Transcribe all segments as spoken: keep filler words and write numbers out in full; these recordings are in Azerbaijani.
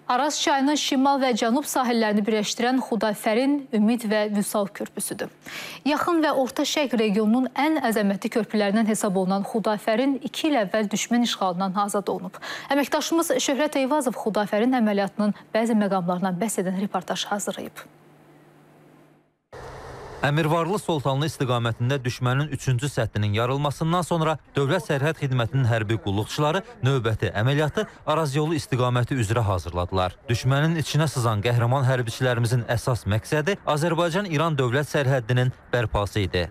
Araz çayının şimal və cənub sahillərini birləşdirən Xudafərin, Ümid və Vüsal körpüsüdür. Yaxın və Orta Şərq regionunun ən əzəmətli körpülərindən hesab olunan Xudafərin iki il əvvəl düşmən işğalından azad olunub. Əməkdaşımız Şöhrət Eyvazov Xudafərin əməliyyatının bəzi məqamlarından bəhs edən reportaj hazırlayıb. Əmirvarlı Sultanlı istiqamətində düşmənin üçüncü səddinin yarılmasından sonra Dövlət Sərhəd Xidmətinin hərbi qulluqçuları növbəti əməliyyatı Araz yolu istiqaməti üzrə hazırladılar. Düşmənin içinə sızan qəhrəman hərbiçilərimizin əsas məqsədi Azərbaycan-İran dövlət sərhəddinin bərpası idi.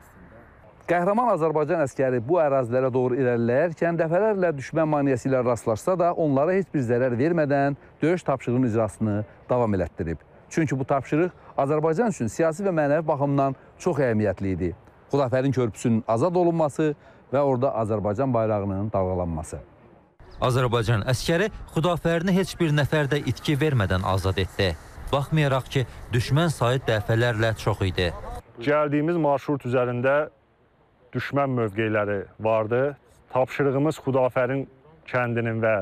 Qəhrəman Azərbaycan əskəri bu ərazilərə doğru irəliləyərkən dəfələrlə düşmən maneəsi ilə rastlaşsa da onlara heç bir zərər vermədən döyüş tapşırığının icrasını davam elətdirib. Çünki bu tapşırıq Azərbaycan üçün siyasi və mənəvi baxımdan çox əhəmiyyətli idi. Xudafərin körpüsünün azad olunması və orada Azərbaycan bayrağının dalğalanması. Azərbaycan əskəri Xudafərini heç bir nəfər də itki vermədən azad etdi. Baxmayaraq ki, düşmən sayı dəfələrlə çox idi. Gəldiyimiz marşrut üzərində düşmən mövqeləri vardı. Tapşırığımız Xudafərin kəndinin və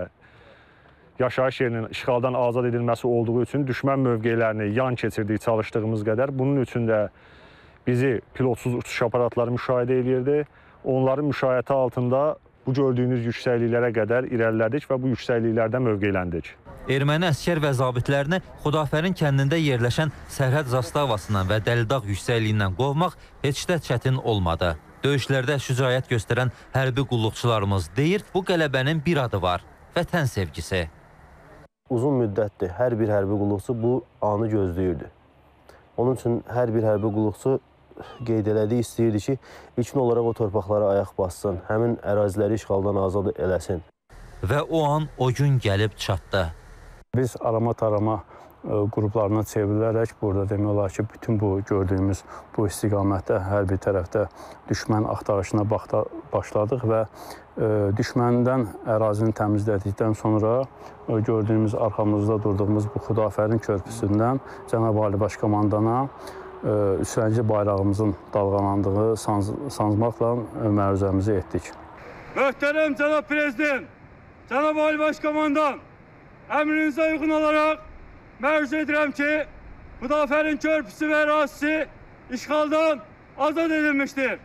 yaşayış yerinin işğaldan azad edilməsi olduğu üçün düşmən mövqelərini yan keçirdik çalışdığımız qədər. Bunun üçün də bizi pilotsuz uçuş aparatları müşahidə edirdi. Onların müşahidə altında bu gördüyünüz yüksəkliklərə qədər irəlilədik və bu yüksəkliklərdə mövqeləndik. Erməni əskər və zabitlərini Xudafərin kəndində yerləşən sərhəd zastavasından və Dəlidağ yüksəkliyindən qovmaq heç də çətin olmadı. Döyüşlərdə şücaət göstərən hərbi qulluqçularımız deyir, bu qələbənin bir adı var: vətən sevgisi. Uzun müddətdir hər bir hərbi qulluqçu bu anı gözləyirdi. Onun üçün hər bir hərbi qulluqçu qeyd elədiyi istəyirdi ki, ilkin olaraq o torpaqlara ayaq bassın, həmin əraziləri işğaldan azad eləsin. Və o an, o gün gəlib çatdı. Biz arama-tarama qruplarına çevrilərək burada demək olar ki, bütün bu gördüyümüz bu istiqamətdə hər bir tərəfdə düşmən axtarışına başladıq və düşməndən ərazini təmizlədikdən sonra gördüyümüz arxamızda durduğumuz bu Xudafərin körpüsündən Cənab Ali Başkomandana üstənci bayrağımızın dalğalandığı sancmaqla məruzəmizi etdik. Möhtərəm Cənab Prezident, Cənab Ali Başkomandan, əmrinizə uyğun olaraq məruz edirəm ki, Xudafərin körpüsü və ərazisi işğaldan azad edilmişdir.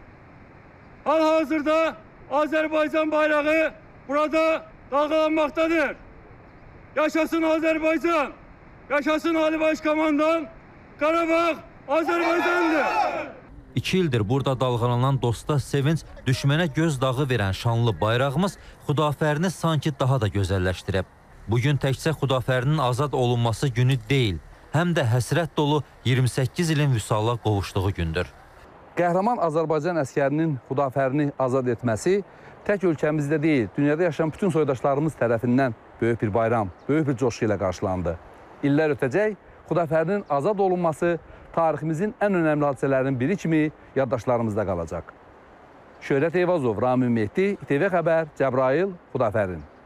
Hal-hazırda Azərbaycan bayrağı burada dalgalanmaktadır. Yaşasın Azərbaycan, yaşasın Ali Başkomandan, Qarabağ Azərbaycandır. İki ildir burada dalğalanan dosta sevinç, düşmənə göz dağı verən şanlı bayrağımız Xudafərini sanki daha da gözəlləşdirib. Bugün təkcə Xudafərinin azad olunması günü deyil, həm də həsrət dolu iyirmi səkkiz ilin vüsala qovuşduğu gündür. Qəhrəman Azərbaycan əskərinin Xudafərini azad etməsi tək ölkəmizdə deyil, dünyada yaşayan bütün soydaşlarımız tərəfindən böyük bir bayram, böyük bir coşku ilə qarşılandı. İllər ötəcək, Xudafərinin azad olunması tariximizin ən önəmli hadisələrinin biri kimi yaddaşlarımızda qalacaq. Şöhrət Eyvazov, Ramin Mehdi, İTV Xəbər, Cəbrayıl, Xudafərin.